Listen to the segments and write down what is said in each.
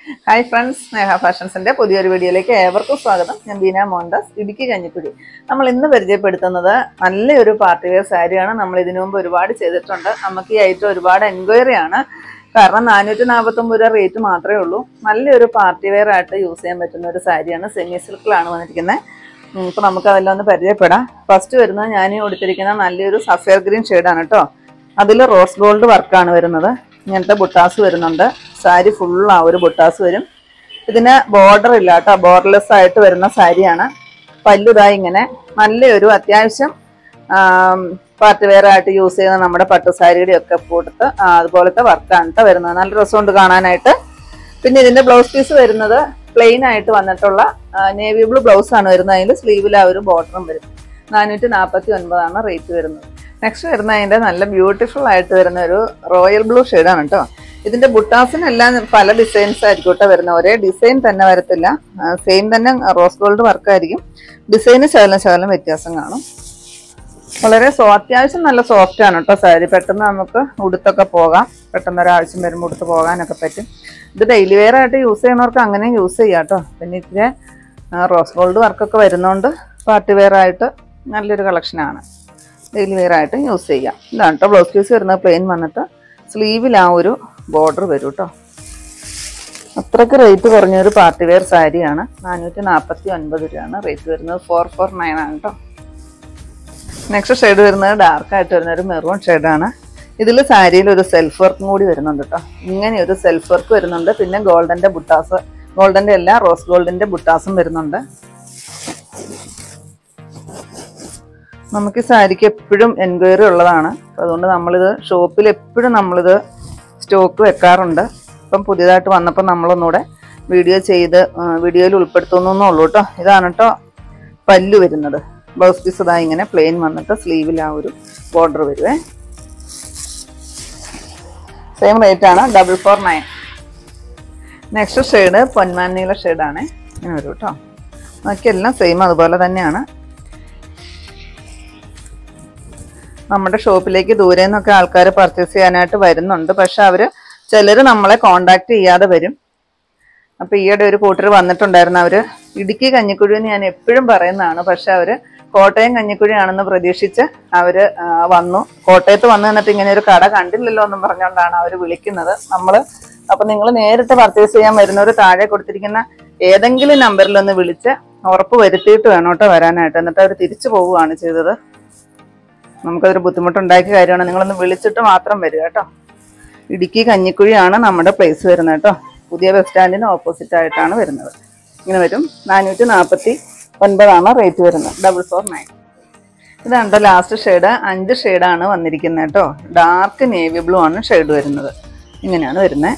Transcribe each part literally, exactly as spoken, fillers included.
Hi friends, Sneha Fashions ന്റെ പുതിയൊരു വീഡിയോയിലേക്ക് ഏവർക്കും സ്വാഗതം. ഞാൻ ബീന മോഹൻദാസ്, ഇടുക്കി കഞ്ഞിക്കുഴി. നമ്മൾ ഇന്ന് പരിചയപ്പെടുത്തുന്നത് നല്ലൊരു പാർട്ടി വെയർ സാരിയാണ്. നമ്മൾ ഇതിനു മുമ്പ് ഒരുപാട് ചെയ്തിട്ടുണ്ട്. നമുക്ക് ഈ ഐറ്റം ഒരുപാട് എൻക്വയറി ആണ്. കാരണം നാനൂറ്റി നാൽപ്പത്തൊമ്പത് രൂപ റേറ്റ് മാത്രമേ ഉള്ളൂ. നല്ലൊരു പാർട്ടി വെയർ ആയിട്ട് യൂസ് ചെയ്യാൻ പറ്റുന്ന ഒരു സാരിയാണ്. സെമി സിൽക്കിലാണ് വന്നിരിക്കുന്നത്. ഇപ്പോൾ നമുക്ക് അതെല്ലാം ഒന്ന് പരിചയപ്പെടാം. ഫസ്റ്റ് വരുന്നത് ഞാൻ കൊടുത്തിരിക്കുന്ന നല്ലൊരു സഫയർ ഗ്രീൻ ഷെയ്ഡാണ് കേട്ടോ. അതിൽ റോസ് ഗോൾഡ് വർക്കാണ് വരുന്നത്. ഇങ്ങനത്തെ ബുട്ടാസ് വരുന്നുണ്ട്. സാരി ഫുൾ ആ ഒരു ബുട്ടാസ് വരും. ഇതിന് ബോർഡർ ഇല്ല കേട്ടോ, ബോർഡർലെസ് ആയിട്ട് വരുന്ന സാരിയാണ്. പല്ലുതായി ഇങ്ങനെ നല്ലൊരു അത്യാവശ്യം പാർട്ടി വെയർ ആയിട്ട് യൂസ് ചെയ്യുന്ന നമ്മുടെ പട്ടുസാരിയുടെ ഒക്കെ കൊടുത്ത് അതുപോലത്തെ വർക്കാണ് കേട്ടോ വരുന്നത്. നല്ല രസമുണ്ട് കാണാനായിട്ട്. പിന്നെ ഇതിന്റെ ബ്ലൗസ് പീസ് വരുന്നത് പ്ലെയിൻ ആയിട്ട് വന്നിട്ടുള്ള നേവി ബ്ലൂ ബ്ലൗസ് ആണ് വരുന്നത്. അതിൽ സ്ലീവിൽ ആ ഒരു ബോർഡറും വരും. നാനൂറ്റി നാൽപ്പത്തി ഒൻപതാണ് റേറ്റ് വരുന്നത്. നെക്സ്റ്റ് വരുന്ന അതിന്റെ നല്ല ബ്യൂട്ടിഫുൾ ആയിട്ട് വരുന്ന ഒരു റോയൽ ബ്ലൂ ഷെയ്ഡാണ് കേട്ടോ. ഇതിന്റെ ബുട്ടാസിനെല്ലാം പല ഡിസൈൻസ് ആയിരിക്കും കേട്ടോ വരുന്നത്. ഒരേ ഡിസൈൻ തന്നെ വരത്തില്ല. സെയിം തന്നെ റോസ് ഗോൾഡ് വർക്കായിരിക്കും. ഡിസൈന് ശകലം ശകലം വ്യത്യാസം കാണും. വളരെ സോ അത്യാവശ്യം നല്ല സോഫ്റ്റ് ആണ് കേട്ടോ സാരി. പെട്ടെന്ന് നമുക്ക് ഉടുത്തൊക്കെ പോകാം. പെട്ടെന്ന് ഒരാവശ്യം വരുമ്പോൾ ഉടുത്ത് പോകാനൊക്കെ പറ്റും. ഇത് ഡെയിലി വെയർ ആയിട്ട് യൂസ് ചെയ്യുന്നവർക്ക് അങ്ങനെ യൂസ് ചെയ്യാം കേട്ടോ. പിന്നെ ഇത്തിരി റോസ് ഗോൾഡ് വർക്കൊക്കെ വരുന്നതുകൊണ്ട് പാർട്ടി വെയർ ആയിട്ട് നല്ലൊരു കളക്ഷനാണ്. ഡെയിലി വെയർ ആയിട്ട് യൂസ് ചെയ്യാം. ഇതാണ് കേട്ടോ ബ്ലൗസ് പീസ് വരുന്നത്. പ്ലെയിൻ വന്നിട്ട് സ്ലീവിൽ ആ ഒരു ബോർഡർ വരും കേട്ടോ. അത്രയ്ക്ക് റേറ്റ് കുറഞ്ഞൊരു പാർട്ടി വെയർ സാരിയാണ്. നാനൂറ്റി നാൽപ്പത്തി ഒൻപത് രൂപയാണ് റേറ്റ് വരുന്നത്. ഫോർ ഫോർ നയൻ ആണ് കേട്ടോ. നെക്സ്റ്റ് ഷെയ്ഡ് വരുന്നത് ഡാർക്ക് ആയിട്ട് വരുന്ന ഒരു മെറൂൺ ഷെയ്ഡാണ്. ഇതിൽ സാരിയിൽ ഒരു സെൽഫ് വർക്കും കൂടി വരുന്നുണ്ട് കേട്ടോ. ഇങ്ങനെ ഒരു സെൽഫ് വർക്ക് വരുന്നുണ്ട്. പിന്നെ ഗോൾഡന്റെ ബുട്ടാസ്, ഗോൾഡന്റെ എല്ലാ റോസ് ഗോൾഡിന്റെ ബുട്ടാസും വരുന്നുണ്ട്. നമുക്ക് ഈ സാരിക്ക് എപ്പോഴും എൻക്വയറി ഉള്ളതാണ്. അതുകൊണ്ട് നമ്മളിത് ഷോപ്പിൽ എപ്പോഴും നമ്മളിത് സ്റ്റോക്ക് വെക്കാറുണ്ട്. ഇപ്പം പുതിയതായിട്ട് വന്നപ്പോൾ നമ്മളൊന്നുകൂടെ വീഡിയോ ചെയ്ത് വീഡിയോയിൽ ഉൾപ്പെടുത്തുന്നേ ഉള്ളൂ കേട്ടോ. ഇതാണ് കേട്ടോ പല്ലു വരുന്നത്. ബ്ലൗസ് പീസ് ഇതാ ഇങ്ങനെ പ്ലെയിൻ വന്നിട്ട് സ്ലീവിൽ ആ ഒരു ബോർഡർ വരുവേ. സെയിം റേറ്റ് ആണ്, double four nine. Next shade പൊന്മാനീല ഷെയ്ഡാണ്. ഇങ്ങനെ വരും കേട്ടോ. ബാക്കിയെല്ലാം സെയിം അതുപോലെ തന്നെയാണ്. നമ്മുടെ ഷോപ്പിലേക്ക് ദൂരെ നിന്നൊക്കെ ആൾക്കാർ പർച്ചേസ് ചെയ്യാനായിട്ട് വരുന്നുണ്ട്. പക്ഷെ അവർ ചിലർ നമ്മളെ കോണ്ടാക്ട് ചെയ്യാതെ വരും. അപ്പോൾ ഈയിടെ ഒരു കൂട്ടർ വന്നിട്ടുണ്ടായിരുന്നു. അവർ ഇടുക്കി കഞ്ഞിക്കുഴി എന്ന് ഞാൻ എപ്പോഴും പറയുന്നതാണ്. പക്ഷെ അവർ കോട്ടയം കഞ്ഞിക്കുഴിയാണെന്ന് പ്രതീക്ഷിച്ച് അവർ വന്നു. കോട്ടയത്ത് വന്നു നിന്നിട്ട് ഇങ്ങനെ ഒരു കട കണ്ടില്ലല്ലോ എന്നും പറഞ്ഞുകൊണ്ടാണ് അവർ വിളിക്കുന്നത് നമ്മൾ. അപ്പം നിങ്ങൾ നേരിട്ട് പർച്ചേസ് ചെയ്യാൻ വരുന്നവർ താഴെ കൊടുത്തിരിക്കുന്ന ഏതെങ്കിലും നമ്പറിലൊന്ന് വിളിച്ച് ഉറപ്പ് വരുത്തിയിട്ട് വേണം കേട്ടോ വരാനായിട്ട്. എന്നിട്ട് അവർ തിരിച്ചു പോവുകയാണ് ചെയ്തത്. നമുക്കതൊരു ബുദ്ധിമുട്ടുണ്ടാക്കിയ കാര്യമാണ്. നിങ്ങളൊന്ന് വിളിച്ചിട്ട് മാത്രം വരിക കേട്ടോ. ഇടുക്കി കഞ്ഞിക്കുഴിയാണ് നമ്മുടെ പ്ലേസ് വരുന്നത് കേട്ടോ. പുതിയ ബസ് സ്റ്റാൻഡിന് ഓപ്പോസിറ്റ് ആയിട്ടാണ് വരുന്നത്. ഇങ്ങനെ വരും. നാനൂറ്റി നാൽപ്പത്തി ഒൻപതാണ് റേറ്റ് വരുന്നത്. Double four nine. ഇതാണ് ലാസ്റ്റ് ഷെയ്ഡ്. അഞ്ച് ഷെയ്ഡാണ് വന്നിരിക്കുന്നത് കേട്ടോ. ഡാർക്ക് നേവി ബ്ലൂ ആണ് ഷെയ്ഡ് വരുന്നത്. ഇങ്ങനെയാണ് വരുന്നത്.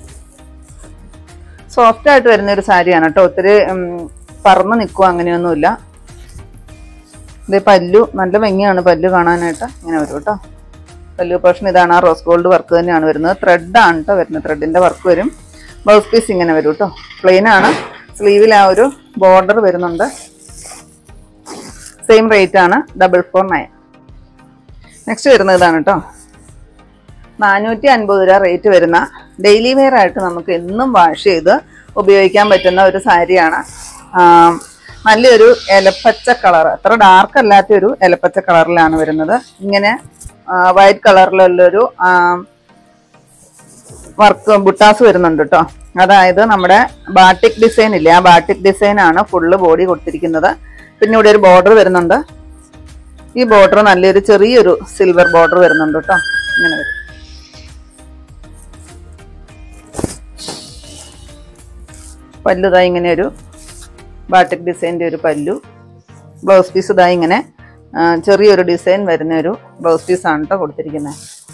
സോഫ്റ്റ് ആയിട്ട് വരുന്ന ഒരു സാരിയാണ് കേട്ടോ. ഒത്തിരി പറന്ന് നിൽക്കുക അങ്ങനെയൊന്നുമില്ല. ഇത് പല്ലു നല്ല ഭംഗിയാണ് പല്ലു കാണാനായിട്ട്. ഇങ്ങനെ വരും കേട്ടോ. പല്ലു പോർഷൻ ഇതാണ്. ആ റോസ് ഗോൾഡ് വർക്ക് തന്നെയാണ് വരുന്നത്. ത്രെഡാണ് കേട്ടോ വരുന്നത്. ത്രെഡിന്റെ വർക്ക് വരും. ബ്ലൗസ് പീസ് ഇങ്ങനെ വരും കേട്ടോ. പ്ലെയിൻ ആണ്. സ്ലീവിൽ ആ ഒരു ബോർഡർ വരുന്നുണ്ട്. സെയിം റേറ്റ് ആണ്, ഡബിൾ ഫോർ നയൻ. നെക്സ്റ്റ് വരുന്നത് ഇതാണ് കേട്ടോ. നാനൂറ്റി അൻപത് രൂപ റേറ്റ് വരുന്ന ഡെയിലി വെയർ ആയിട്ട് നമുക്ക് എന്നും വാഷ് ചെയ്ത് ഉപയോഗിക്കാൻ പറ്റുന്ന ഒരു സാരിയാണ്. നല്ലൊരു ഇലപ്പച്ച കളർ, അത്ര ഡാർക്ക് അല്ലാത്തൊരു ഇലപ്പച്ച കളറിലാണ് വരുന്നത്. ഇങ്ങനെ വൈറ്റ് കളറിലുള്ളൊരു വർക്ക് ബുട്ടാസ് വരുന്നുണ്ട് കേട്ടോ. അതായത് നമ്മുടെ ബാട്ടിക് ഡിസൈൻ ഇല്ലേ, ആ ബാട്ടിക് ഡിസൈൻ ആണ് ഫുള്ള് ബോഡി കൊടുത്തിരിക്കുന്നത്. പിന്നെ ഇവിടെ ഒരു ബോർഡർ വരുന്നുണ്ട്. ഈ ബോർഡർ നല്ലൊരു ചെറിയൊരു സിൽവർ ബോർഡർ വരുന്നുണ്ട് കേട്ടോ. ഇങ്ങനെ വരും. പല്ലുതാ ഇങ്ങനെ ഒരു ബാട്ടിക് ഡിസൈൻ്റെ ഒരു പല്ലു. ബ്ലൗസ് പീസ് ഇതാ ഇങ്ങനെ ചെറിയൊരു ഡിസൈൻ വരുന്ന ഒരു ബ്ലൗസ് പീസാണ് കേട്ടോ കൊടുത്തിരിക്കുന്നത്.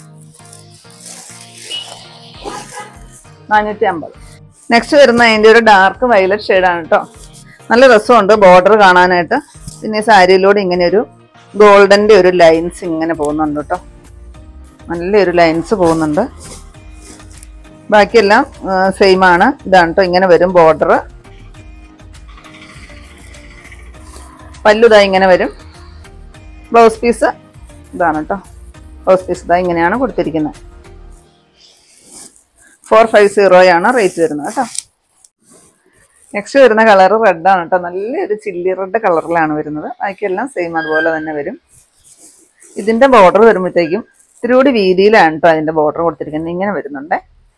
നാനൂറ്റി അമ്പത്. നെക്സ്റ്റ് വരുന്ന അതിൻ്റെ ഒരു ഡാർക്ക് വയലറ്റ് ഷെയ്ഡാണ് കേട്ടോ. നല്ല രസമുണ്ട് ബോർഡർ കാണാനായിട്ട്. പിന്നെ ഈ സാരിയിലൂടെ ഇങ്ങനെ ഒരു ഗോൾഡൻ്റെ ഒരു ലൈൻസ് ഇങ്ങനെ പോകുന്നുണ്ട് കേട്ടോ. നല്ലൊരു ലൈൻസ് പോകുന്നുണ്ട്. ബാക്കിയെല്ലാം സെയിം ആണ്. ഇതാണ് കേട്ടോ. ഇങ്ങനെ വരും ബോർഡർ. പല്ലുതാ ഇങ്ങനെ വരും. ബ്ലൗസ് പീസ് ഇതാണ് കേട്ടോ. ബ്ലൗസ് പീസ് ഇതാ ഇങ്ങനെയാണ് കൊടുത്തിരിക്കുന്നത്. ഫോർ ഫൈവ് സീറോയാണ് റേറ്റ് വരുന്നത് കേട്ടോ. നെക്സ്റ്റ് വരുന്ന കളർ റെഡാണ് കേട്ടോ. നല്ലൊരു ചില്ലി റെഡ് കളറിലാണ് വരുന്നത്. ബാക്കിയെല്ലാം സെയിം അതുപോലെ തന്നെ വരും. ഇതിൻ്റെ ബോർഡർ വരുമ്പോഴത്തേക്കും ഇത്തിരി കൂടി വീതിയിലാണ് കേട്ടോ അതിൻ്റെ ബോർഡർ കൊടുത്തിരിക്കുന്നത്. ഇങ്ങനെ വരുന്നുണ്ടേ.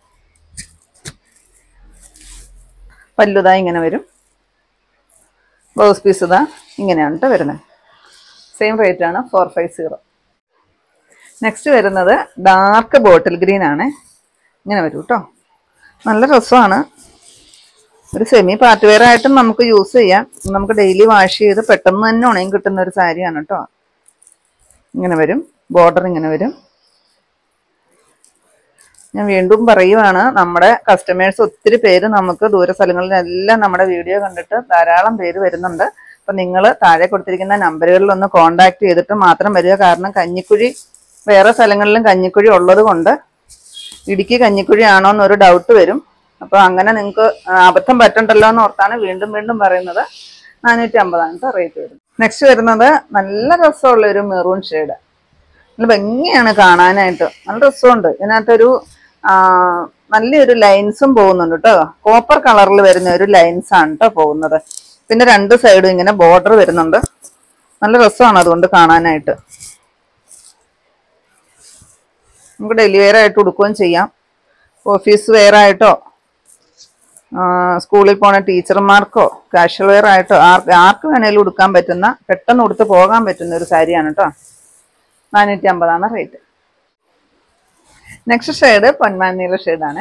പല്ലുതാ ഇങ്ങനെ വരും. ബ്ലൗസ് പീസ് ഇതാ ഇങ്ങനെയാണ് കേട്ടോ വരുന്നത്. സെയിം റേറ്റ് ആണ് ഫോർ ഫൈവ് സീറോ. നെക്സ്റ്റ് വരുന്നത് ഡാർക്ക് ബോട്ടിൽ ഗ്രീൻ ആണ്. ഇങ്ങനെ വരും കേട്ടോ. നല്ല രസമാണ്. ഒരു സെമി പാർട്ടി വെയർ ആയിട്ടും നമുക്ക് യൂസ് ചെയ്യാം. നമുക്ക് ഡെയിലി വാഷ് ചെയ്ത് പെട്ടെന്ന് തന്നെ ഉണങ്ങി കിട്ടുന്ന ഒരു സാരിയാണ് കേട്ടോ. ഇങ്ങനെ വരും. ബോർഡർ ഇങ്ങനെ വരും. ഞാൻ വീണ്ടും പറയുവാണ്, നമ്മുടെ കസ്റ്റമേഴ്സ് ഒത്തിരി പേര് നമുക്ക് ദൂര സ്ഥലങ്ങളിലെല്ലാം നമ്മുടെ വീഡിയോ കണ്ടിട്ട് ധാരാളം പേര് വരുന്നുണ്ട്. അപ്പം നിങ്ങൾ താഴെ കൊടുത്തിരിക്കുന്ന നമ്പറുകളിലൊന്ന് കോൺടാക്ട് ചെയ്തിട്ട് മാത്രം വരിക. കാരണം കഞ്ഞിക്കുഴി വേറെ സ്ഥലങ്ങളിലും കഞ്ഞിക്കുഴി ഉള്ളത് കൊണ്ട് ഇടുക്കി കഞ്ഞിക്കുഴി ആണോ എന്നൊരു ഡൗട്ട് വരും. അപ്പോൾ അങ്ങനെ നിങ്ങൾക്ക് അബദ്ധം പറ്റണ്ടല്ലോ എന്ന് ഓർത്താണ് വീണ്ടും വീണ്ടും പറയുന്നത്. നാനൂറ്റി അമ്പതാണ് റേറ്റ് വരുന്നത്. നെക്സ്റ്റ് വരുന്നത് നല്ല രസമുള്ള ഒരു മെറൂൺ ഷെയ്ഡ്. നല്ല ഭംഗിയാണ് കാണാനായിട്ട്. നല്ല രസമുണ്ട്. ഇതിനകത്തൊരു നല്ലൊരു ലൈൻസും പോകുന്നുണ്ട് കേട്ടോ. കോപ്പർ കളറിൽ വരുന്ന ഒരു ലൈൻസ് ആണ് കേട്ടോ പോകുന്നത്. പിന്നെ രണ്ട് സൈഡും ഇങ്ങനെ ബോർഡർ വരുന്നുണ്ട്. നല്ല രസമാണ് അതുകൊണ്ട് കാണാനായിട്ട്. നമുക്ക് ഡെയിലി വെയർ ആയിട്ട് ഉടുക്കുകയും ചെയ്യാം. ഓഫീസ് വെയർ ആയിട്ടോ സ്കൂളിൽ പോണ ടീച്ചർമാർക്കോ കാഷ്വൽ വെയർ ആയിട്ടോ ആർക്ക് ആർക്ക് വേണേലും ഉടുക്കാൻ പറ്റുന്ന, പെട്ടെന്ന് ഉടുത്ത് പോകാൻ പറ്റുന്ന ഒരു സാരിയാണ് കേട്ടോ. നാനൂറ്റി അമ്പതാണ് റേറ്റ്. നെക്സ്റ്റ് ഷെയ്ഡ് പൊന്മാനീല ഷെയ്ഡാണ്.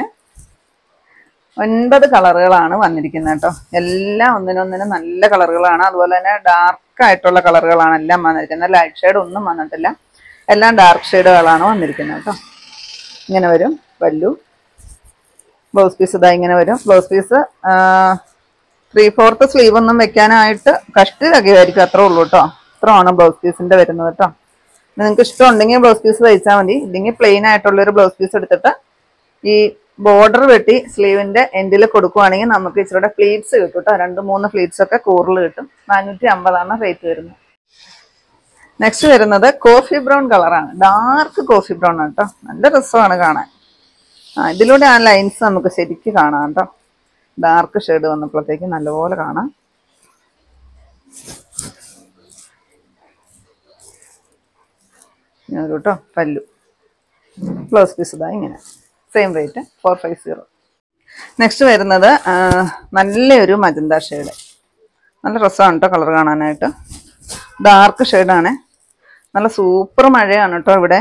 ഒൻപത് കളറുകളാണ് വന്നിരിക്കുന്നത് കേട്ടോ. എല്ലാം ഒന്നിനൊന്നിനും നല്ല കളറുകളാണ്. അതുപോലെ തന്നെ ഡാർക്ക് ആയിട്ടുള്ള കളറുകളാണ് എല്ലാം വന്നിരിക്കുന്നത്. ലൈറ്റ് ഷെയ്ഡ് ഒന്നും വന്നിട്ടില്ല. എല്ലാം ഡാർക്ക് ഷെയ്ഡുകളാണ് വന്നിരിക്കുന്നത് കേട്ടോ. ഇങ്ങനെ വരും പല്ലു. ബ്ലൗസ് പീസ് ഇതാ ഇങ്ങനെ വരും. Blouse piece three fourth sleeve ഒന്നും വെക്കാനായിട്ട് കഷ്ടി തകയായിരിക്കും. അത്രേ ഉള്ളൂ കേട്ടോ. ഇത്രയാണ് ബ്ലൗസ് പീസിൻ്റെ വരുന്നത് കേട്ടോ. നിങ്ങൾക്ക് ഇഷ്ടമുണ്ടെങ്കിൽ ബ്ലൗസ് പീസ് തയ്ച്ചാൽ മതി. ഇല്ലെങ്കിൽ പ്ലെയിൻ ആയിട്ടുള്ളൊരു ബ്ലൗസ് പീസ് എടുത്തിട്ട് ഈ ബോർഡർ വെട്ടി സ്ലീവിൻ്റെ എൻഡിൽ കൊടുക്കുവാണെങ്കിൽ നമുക്ക് ഇച്ചിരി ഫ്ലീറ്റ്സ് കിട്ടും കേട്ടോ. രണ്ട് മൂന്ന് ഫ്ലീറ്റ്സ് ഒക്കെ കൂടുതൽ കിട്ടും. നാനൂറ്റി അമ്പതാണ് റേറ്റ് വരുന്നത്. നെക്സ്റ്റ് വരുന്നത് കോഫി ബ്രൗൺ കളറാണ്. ഡാർക്ക് കോഫി ബ്രൗൺ ആണ് കേട്ടോ. നല്ല രസമാണ് കാണാൻ. ആ ഇതിലൂടെ ആ ലൈൻസ് നമുക്ക് ശരിക്കും കാണാം കേട്ടോ. ഡാർക്ക് ഷെയ്ഡ് വന്നപ്പോഴത്തേക്ക് നല്ലപോലെ കാണാം. ഞാൻ കേട്ടോ പല്ലു. ബ്ലൗസ് പീസ് ഇതാ ഇങ്ങനെ. Same rate four five zero. Next വരുന്നത് നല്ലൊരു മജന്ത ഷെയ്ഡ്. നല്ല രസമാണ് കേട്ടോ കളർ കാണാനായിട്ട്. ഡാർക്ക് ഷെയ്ഡാണ്. നല്ല സൂപ്പർ മഴയാണ് കേട്ടോ ഇവിടെ.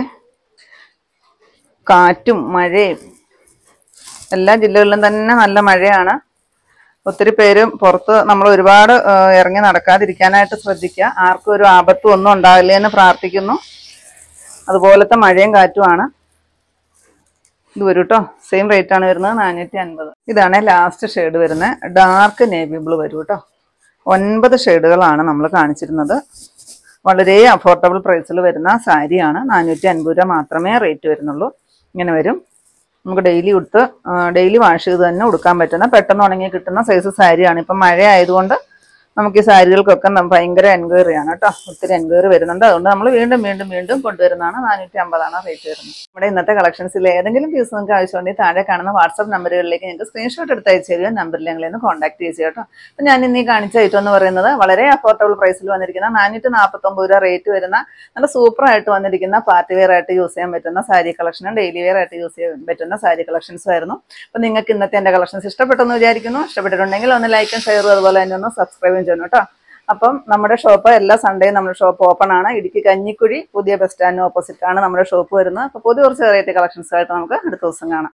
കാറ്റും മഴയും എല്ലാ ജില്ലകളിലും തന്നെ നല്ല മഴയാണ്. ഒത്തിരി പേരും പുറത്ത് നമ്മൾ ഒരുപാട് ഇറങ്ങി നടക്കാതിരിക്കാനായിട്ട് ശ്രദ്ധിക്കുക. ആർക്കും ഒരു ആപത്തും ഒന്നും ഉണ്ടാവില്ലേ എന്ന് പ്രാർത്ഥിക്കുന്നു. അതുപോലത്തെ മഴയും കാറ്റുമാണ്. ഇത് വരും കേട്ടോ. സെയിം റേറ്റ് ആണ് വരുന്നത്. നാനൂറ്റി അൻപത്. ഇതാണ് ലാസ്റ്റ് ഷെയ്ഡ് വരുന്നത്. ഡാർക്ക് നേവി ബ്ലൂ വരും കേട്ടോ. ഒൻപത് ഷെയ്ഡുകളാണ് നമ്മൾ കാണിച്ചിരുന്നത്. വളരെ അഫോർഡബിൾ പ്രൈസിൽ വരുന്ന സാരിയാണ്. നാനൂറ്റി അൻപത് രൂപ മാത്രമേ റേറ്റ് വരുന്നുള്ളൂ. ഇങ്ങനെ വരും. നമുക്ക് ഡെയിലി ഉടുത്ത് ഡെയിലി വാഷ് ചെയ്ത് തന്നെ ഉടുക്കാൻ പറ്റുന്ന, പെട്ടെന്ന് ഉണങ്ങി കിട്ടുന്ന സൈസ് സാരിയാണ്. ഇപ്പം മഴ ആയതുകൊണ്ട് നമുക്ക് ഈ സാരികൾക്കൊക്കെ ഭയങ്കര എൻക്വയറിയാണ് കേട്ടോ. ഒത്തിരി എൻക്വയറി വരുന്നുണ്ട്. അതുകൊണ്ട് നമ്മൾ വീണ്ടും വീണ്ടും വീണ്ടും കൊണ്ടുവരുന്നതാണ്. നാനൂറ്റി അമ്പതാണ് റേറ്റ് വരുന്നത്. നമ്മുടെ ഇന്നത്തെ കളക്ഷൻസിൽ ഏതെങ്കിലും പീസ് നിങ്ങൾക്ക് ആവശ്യമുണ്ടെങ്കിൽ താഴെ കാണുന്ന വാട്സ്ആപ്പ് നമ്പറുകളിലേക്ക് നിങ്ങൾക്ക് സ്ക്രീൻഷോട്ട് എടുത്ത് അയച്ചു തരിക. നമ്പറിൽ ഞങ്ങളെ ഒന്ന് കോൺടാക്ട് ചെയ്യുക കേട്ടോ. അപ്പം ഞാൻ ഇന്ന് ഈ കാണിച്ച ഐറ്റം എന്ന് പറയുന്നത് വളരെ അഫോർഡബിൾ പ്രൈസിൽ വന്നിരിക്കുന്ന നാനൂറ്റി നാൽപ്പത്തൊമ്പത് രൂപ റേറ്റ് വരുന്ന നല്ല സൂപ്പറായിട്ട് വന്നിരിക്കുന്ന പാർട്ടി വെയർ ആയിട്ട് യൂസ് ചെയ്യാൻ പറ്റുന്ന സാരി കളക്ഷനും ഡെയിലി വെയർ ആയിട്ട് യൂസ് ചെയ്യാൻ പറ്റുന്ന സാരി കളക്ഷൻസും ആയിരുന്നു. അപ്പം നിങ്ങൾക്ക് ഇന്നത്തെ എൻ്റെ കളക്ഷൻസ് ഇഷ്ടപ്പെട്ടെന്ന് വിചാരിക്കുന്നു. ഇഷ്ടപ്പെട്ടിട്ടുണ്ടെങ്കിൽ ഒന്ന് ലൈക്കും ഷെയറും അതുപോലെ തന്നെ ഒന്ന് സബ്സ്ക്രൈബും ചെയ്യണം കേട്ടോ. അപ്പം നമ്മുടെ ഷോപ്പ് എല്ലാ സൺഡേയും നമ്മുടെ ഷോപ്പ് ഓപ്പൺ ആണ്. ഇടുക്കി കഞ്ഞിക്കുഴി പുതിയ ബസ് സ്റ്റാൻഡിന് ഓപ്പോസിറ്റ് ആണ് നമ്മുടെ ഷോപ്പ് വരുന്നത്. അപ്പോൾ പുതിയ കുറച്ച് വെറൈറ്റി കളക്ഷൻസ് ആയിട്ട് നമുക്ക് അടുത്ത ദിവസം കാണാം.